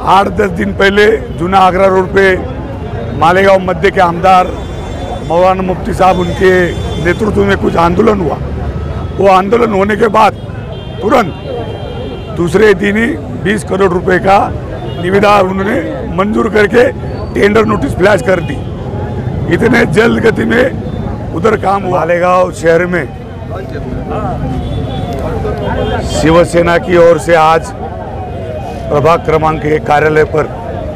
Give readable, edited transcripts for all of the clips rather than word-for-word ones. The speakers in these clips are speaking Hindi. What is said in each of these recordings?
8-10 दिन पहले जूना आगरा रोड पे मालेगांव मध्य के आमदार मौलाना मुफ्ती साहब उनके नेतृत्व में कुछ आंदोलन हुआ। वो आंदोलन होने के बाद तुरंत दूसरे दिन ही 20 करोड़ रुपए का निविदा उन्होंने मंजूर करके टेंडर नोटिस फ्लैश कर दी। इतने जल्द गति में उधर काम हुआ। मालेगांव शहर में शिवसेना की ओर से आज प्रभाग क्रमांक 1 कार्यालय पर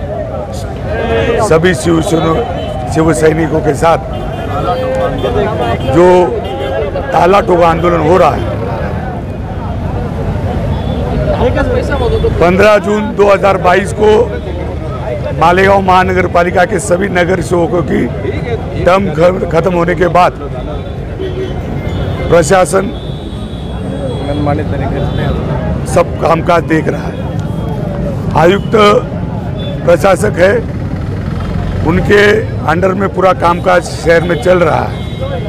सभी शिव सैनिकों के साथ जो ताला ठोका आंदोलन हो रहा है, 15 जून 2022 को मालेगांव महानगर पालिका के सभी नगर सेवकों की टर्म खत्म होने के बाद प्रशासन सब कामकाज देख रहा है। आयुक्त प्रशासक है, उनके अंडर में पूरा कामकाज शहर में चल रहा है।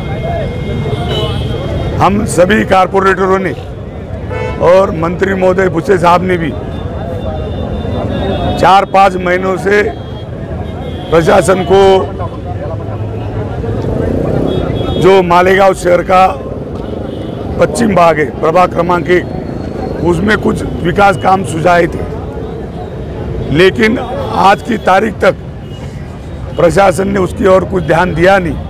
हम सभी कारपोरेटरों ने और मंत्री महोदय भुसे साहब ने भी 4-5 महीनों से प्रशासन को जो मालेगांव शहर का पश्चिम भाग है प्रभाग क्रमांक 1, उसमें कुछ विकास काम सुझाए थे, लेकिन आज की तारीख तक प्रशासन ने उसकी ओर कुछ ध्यान दिया नहीं।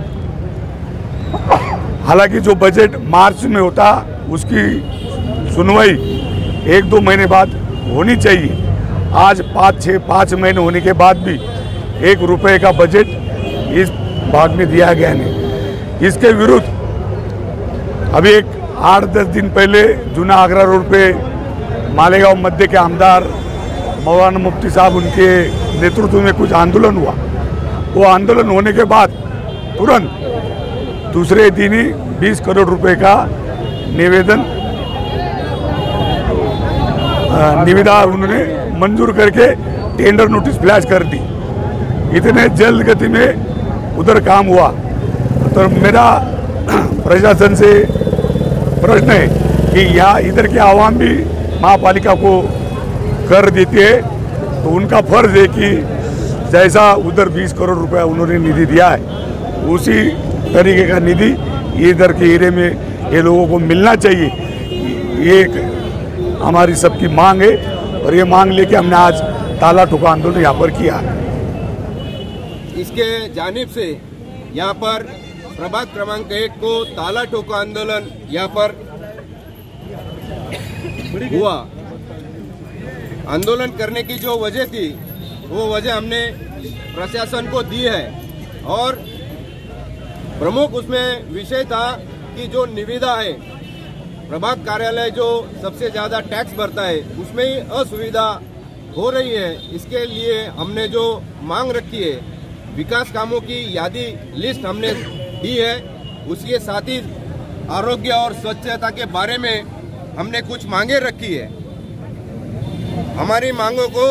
हालांकि जो बजट मार्च में होता उसकी सुनवाई 1-2 महीने बाद होनी चाहिए। आज 5 महीने होने के बाद भी 1 रुपए का बजट इस भाग में दिया गया नहीं। इसके विरुद्ध अभी 8-10 दिन पहले जूना आगरा रोड पे मालेगांव मध्य के आमदार मौलाना मुफ्ती साहब उनके नेतृत्व में कुछ आंदोलन हुआ। वो आंदोलन होने के बाद तुरंत दूसरे दिन ही 20 करोड़ रुपए का निविदा उन्होंने मंजूर करके टेंडर नोटिस फ्लैश कर दी। इतने जल्द गति में उधर काम हुआ। तो मेरा प्रशासन से प्रश्न है कि यहाँ इधर के आवाम भी महापालिका को कर देती है, तो उनका फर्ज है कि जैसा उधर 20 करोड़ रुपया उन्होंने निधि दिया है, उसी तरीके का निधि इधर के एरिया में ये लोगों को मिलना चाहिए। ये हमारी सबकी मांग है और ये मांग लेके हमने आज ताला ठोका आंदोलन यहाँ पर किया है। इसके जानिब से यहाँ पर प्रभाग क्रमांक 1 को ताला ठोका आंदोलन यहाँ पर हुआ। आंदोलन करने की जो वजह थी वो वजह हमने प्रशासन को दी है और प्रमुख उसमें विषय था कि जो निविदा है, प्रभाग कार्यालय जो सबसे ज्यादा टैक्स भरता है उसमें ही असुविधा हो रही है। इसके लिए हमने जो मांग रखी है, विकास कामों की यादी लिस्ट हमने दी है। उसके साथ ही आरोग्य और स्वच्छता के बारे में हमने कुछ मांगे रखी है। हमारी मांगों को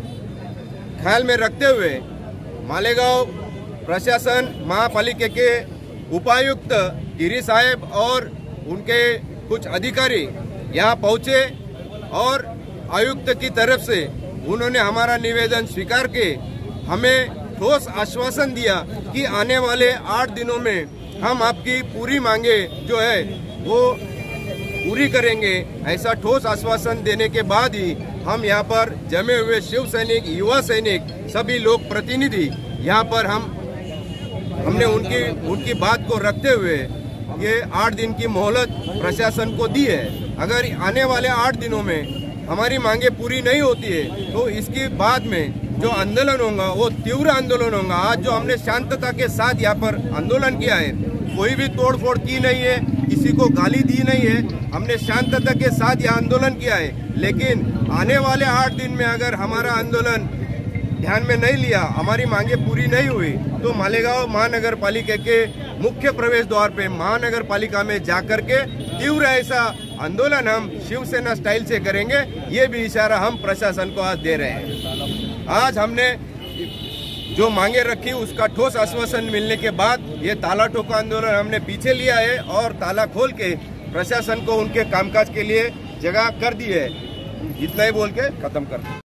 ख्याल में रखते हुए मालेगांव प्रशासन महापालिका के उपायुक्त गिरी साहेब और उनके कुछ अधिकारी यहाँ पहुंचे और आयुक्त की तरफ से उन्होंने हमारा निवेदन स्वीकार के हमें ठोस आश्वासन दिया कि आने वाले 8 दिनों में हम आपकी पूरी मांगे जो है वो पूरी करेंगे। ऐसा ठोस आश्वासन देने के बाद ही हम यहाँ पर जमे हुए शिव सैनिक, युवा सैनिक, सभी लोग प्रतिनिधि यहाँ पर हमने उनकी बात को रखते हुए ये 8 दिन की मोहलत प्रशासन को दी है। अगर आने वाले 8 दिनों में हमारी मांगे पूरी नहीं होती है तो इसके बाद में जो आंदोलन होगा वो तीव्र आंदोलन होगा। आज जो हमने शांतता के साथ यहाँ पर आंदोलन किया है, कोई भी तोड़फोड़ की नहीं है, किसी को गाली दी नहीं है, हमने शांतता के साथ यह आंदोलन किया है। लेकिन आने वाले 8 दिन में अगर हमारा आंदोलन ध्यान में नहीं लिया, हमारी मांगे पूरी नहीं हुई, तो मालेगांव महानगर पालिका के मुख्य प्रवेश द्वार पे महानगर पालिका में जाकर के तीव्र ऐसा आंदोलन हम शिवसेना स्टाइल से करेंगे। ये भी इशारा हम प्रशासन को आज दे रहे हैं। आज हमने जो मांगे रखी उसका ठोस आश्वासन मिलने के बाद ये ताला ठोका आंदोलन हमने पीछे लिया है और ताला खोल के प्रशासन को उनके कामकाज के लिए जगह कर दी है। इतना ही बोल के खत्म कर